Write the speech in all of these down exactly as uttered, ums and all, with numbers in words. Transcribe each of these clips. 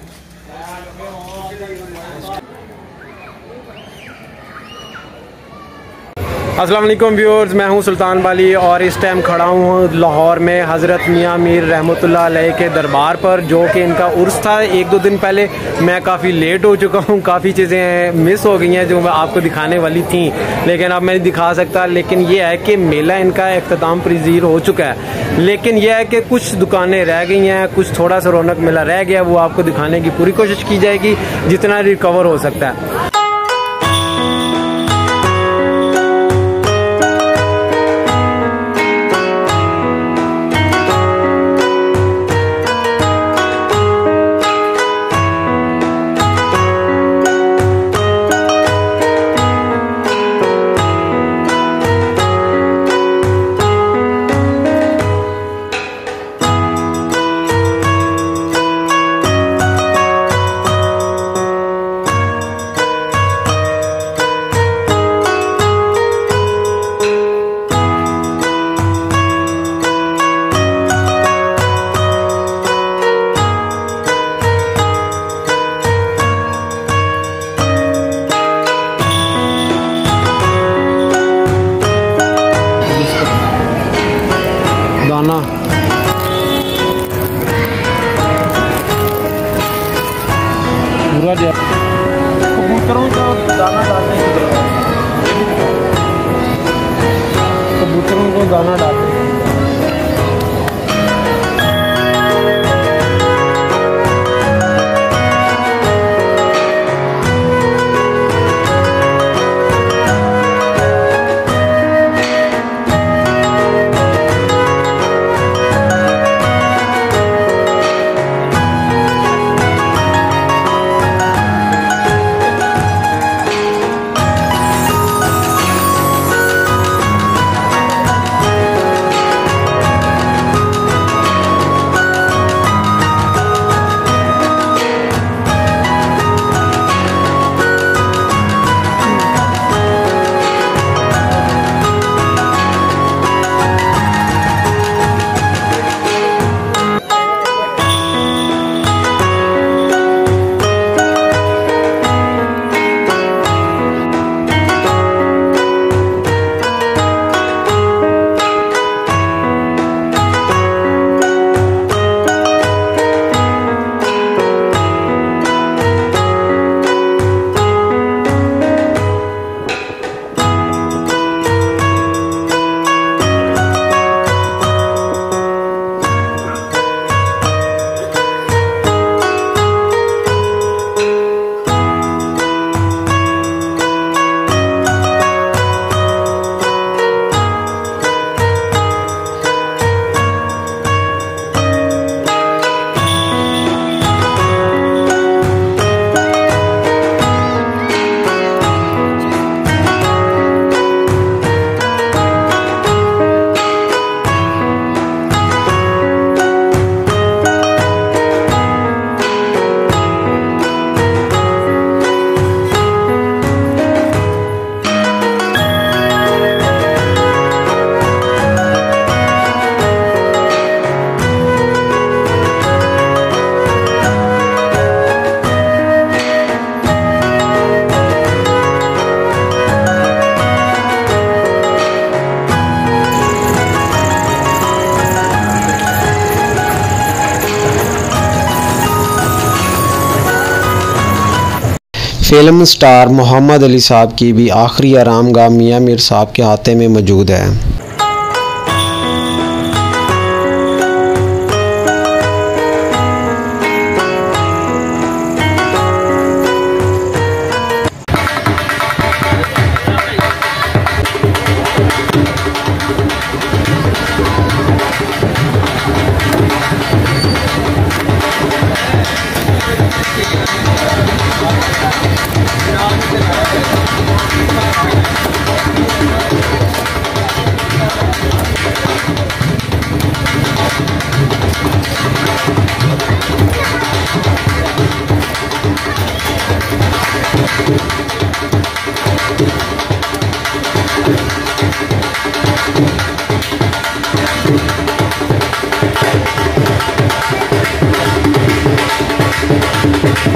अस्सलाम वालेकुम व्यूअर्स, मैं हूं सुल्तान बाली और इस टाइम खड़ा हूं लाहौर में हज़रत मियां मीर रहमतुल्लाह अलैह के दरबार पर, जो कि इनका उर्स था एक दो दिन पहले। मैं काफ़ी लेट हो चुका हूं, काफ़ी चीज़ें मिस हो गई हैं जो मैं आपको दिखाने वाली थी, लेकिन अब मैं नहीं दिखा सकता। लेकिन ये है कि मेला इनका इख्तिताम पजीर हो चुका है, लेकिन यह है कि कुछ दुकानें रह गई हैं, कुछ थोड़ा सा रौनक मेला रह गया, वो आपको दिखाने की पूरी कोशिश की जाएगी जितना रिकवर हो सकता है। दाना पूरा दिया कबूतरों को दाना डालने की जरूरत है। कबूतरों को दाना डालने फिल्म स्टार मोहम्मद अली साहब की भी आखिरी आरामगाह मियां मीर साहब के हाथे में मौजूद है।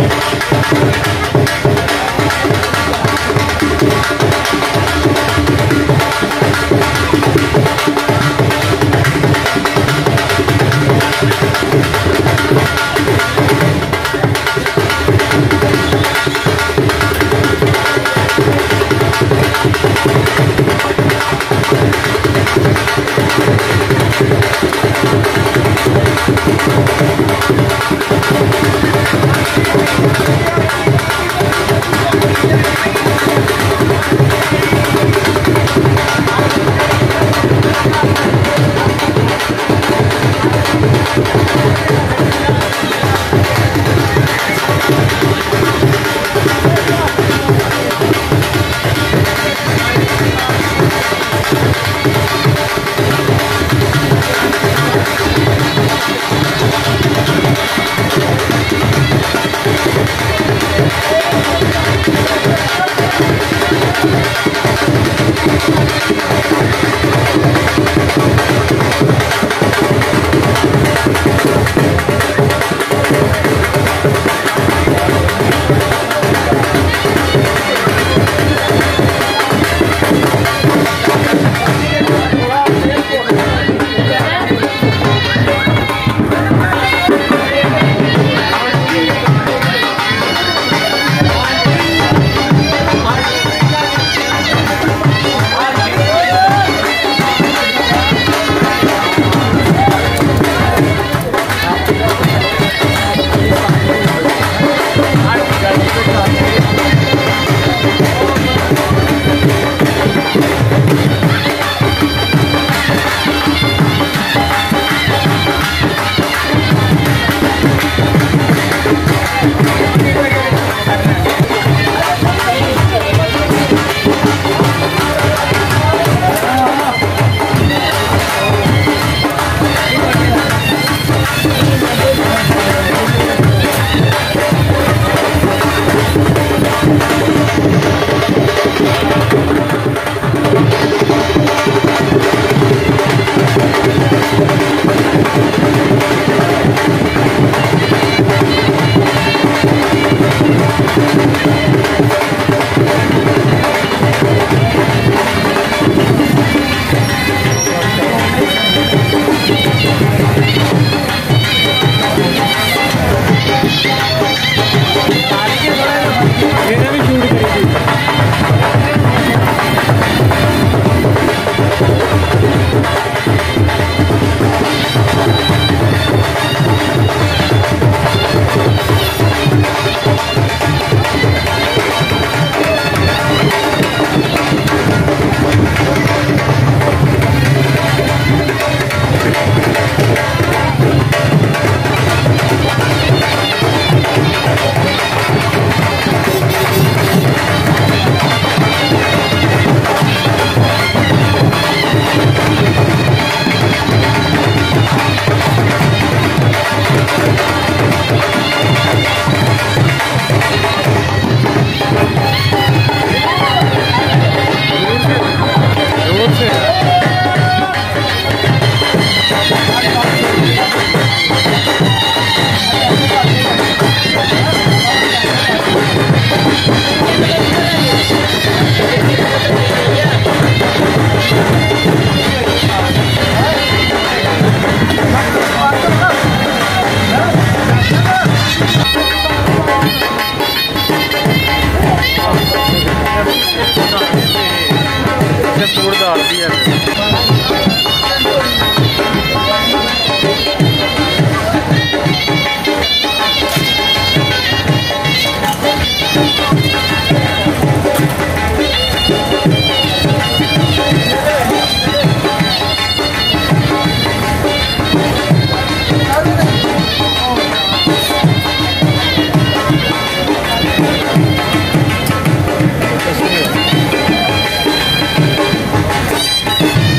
Thank you.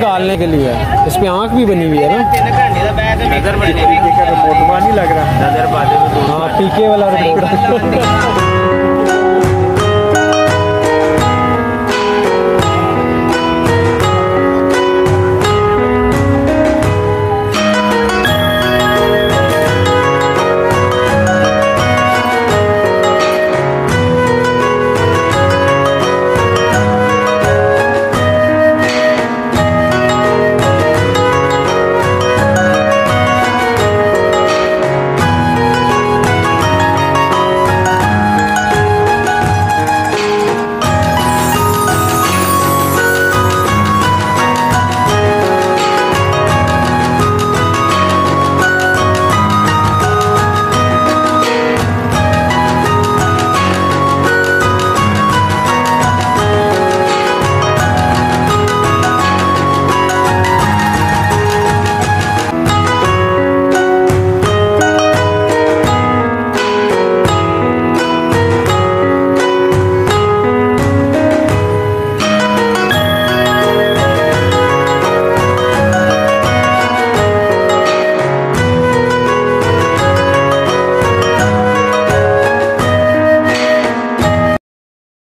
निकालने के लिए है। इस पे आँख भी बनी हुई है ना, नजर नहीं लग रहा, नजर हाँ पीके वाला रिपोर्ट